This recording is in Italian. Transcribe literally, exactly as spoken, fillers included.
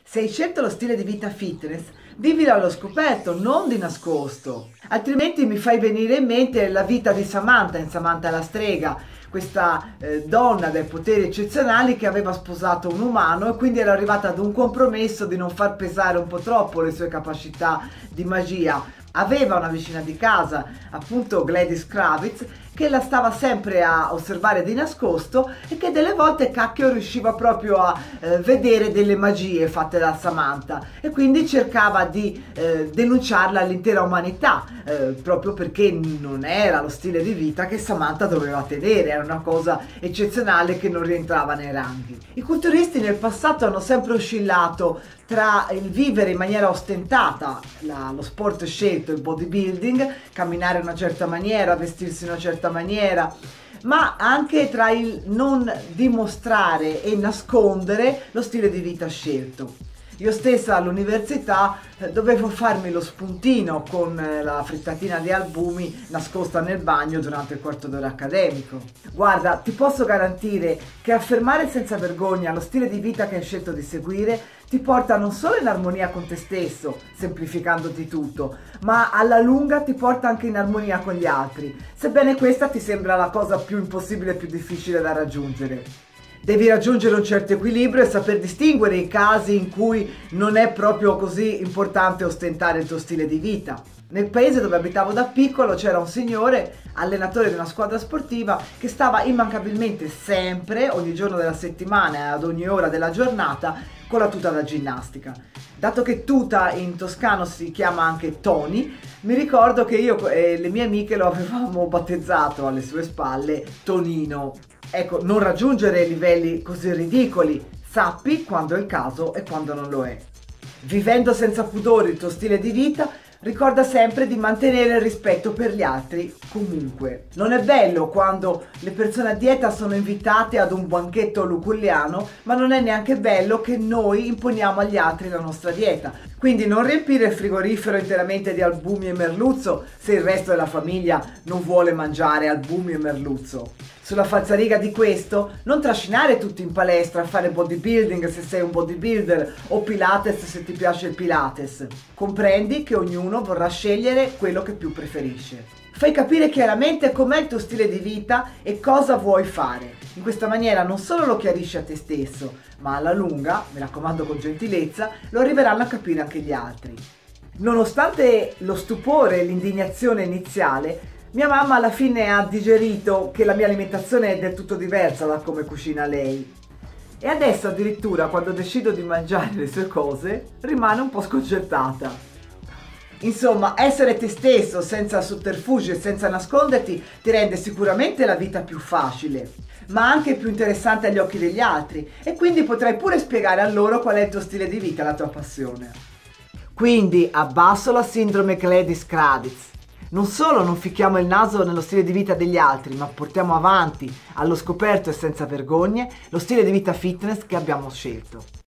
Se hai scelto lo stile di vita fitness, vivilo allo scoperto, non di nascosto. Altrimenti mi fai venire in mente la vita di Samantha, in Samantha la strega, questa eh, donna dai poteri eccezionali che aveva sposato un umano e quindi era arrivata ad un compromesso di non far pesare un po' troppo le sue capacità di magia. Aveva una vicina di casa, appunto Gladys Kravitz, che la stava sempre a osservare di nascosto e che delle volte cacchio riusciva proprio a eh, vedere delle magie fatte da Samantha e quindi cercava di eh, denunciarla all'intera umanità, eh, proprio perché non era lo stile di vita che Samantha doveva tenere, era una cosa eccezionale che non rientrava nei ranghi. I culturisti nel passato hanno sempre oscillato tra il vivere in maniera ostentata, la, lo sport scelto, il bodybuilding, camminare in una certa maniera, vestirsi in una certa maniera, ma anche tra il non dimostrare e nascondere lo stile di vita scelto. Io stessa all'università eh, dovevo farmi lo spuntino con eh, la frittatina di albumi nascosta nel bagno durante il quarto d'ora accademico. Guarda, ti posso garantire che affermare senza vergogna lo stile di vita che hai scelto di seguire ti porta non solo in armonia con te stesso, semplificandoti tutto, ma alla lunga ti porta anche in armonia con gli altri, sebbene questa ti sembra la cosa più impossibile e più difficile da raggiungere. Devi raggiungere un certo equilibrio e saper distinguere i casi in cui non è proprio così importante ostentare il tuo stile di vita. Nel paese dove abitavo da piccolo c'era un signore, allenatore di una squadra sportiva, che stava immancabilmente sempre, ogni giorno della settimana e ad ogni ora della giornata, con la tuta da ginnastica. Dato che tuta in toscano si chiama anche Tony, mi ricordo che io e le mie amiche lo avevamo battezzato alle sue spalle Tonino. Ecco, non raggiungere livelli così ridicoli, sappi quando è il caso e quando non lo è. Vivendo senza pudore il tuo stile di vita, ricorda sempre di mantenere il rispetto per gli altri comunque. Non è bello quando le persone a dieta sono invitate ad un banchetto luculliano, ma non è neanche bello che noi imponiamo agli altri la nostra dieta. Quindi non riempire il frigorifero interamente di albumi e merluzzo se il resto della famiglia non vuole mangiare albumi e merluzzo. Sulla falsariga di questo, non trascinare tutti in palestra a fare bodybuilding se sei un bodybuilder o Pilates se ti piace il Pilates. Comprendi che ognuno vorrà scegliere quello che più preferisce. Fai capire chiaramente com'è il tuo stile di vita e cosa vuoi fare. In questa maniera non solo lo chiarisci a te stesso, ma alla lunga, mi raccomando con gentilezza, lo arriveranno a capire anche gli altri. Nonostante lo stupore e l'indignazione iniziale, mia mamma alla fine ha digerito che la mia alimentazione è del tutto diversa da come cucina lei. E adesso addirittura quando decido di mangiare le sue cose rimane un po' sconcertata. Insomma, essere te stesso senza sotterfugi e senza nasconderti ti rende sicuramente la vita più facile, ma anche più interessante agli occhi degli altri e quindi potrai pure spiegare a loro qual è il tuo stile di vita, la tua passione. Quindi abbasso la sindrome Gladys Kravitz. Non solo non ficchiamo il naso nello stile di vita degli altri, ma portiamo avanti, allo scoperto e senza vergogne, lo stile di vita fitness che abbiamo scelto.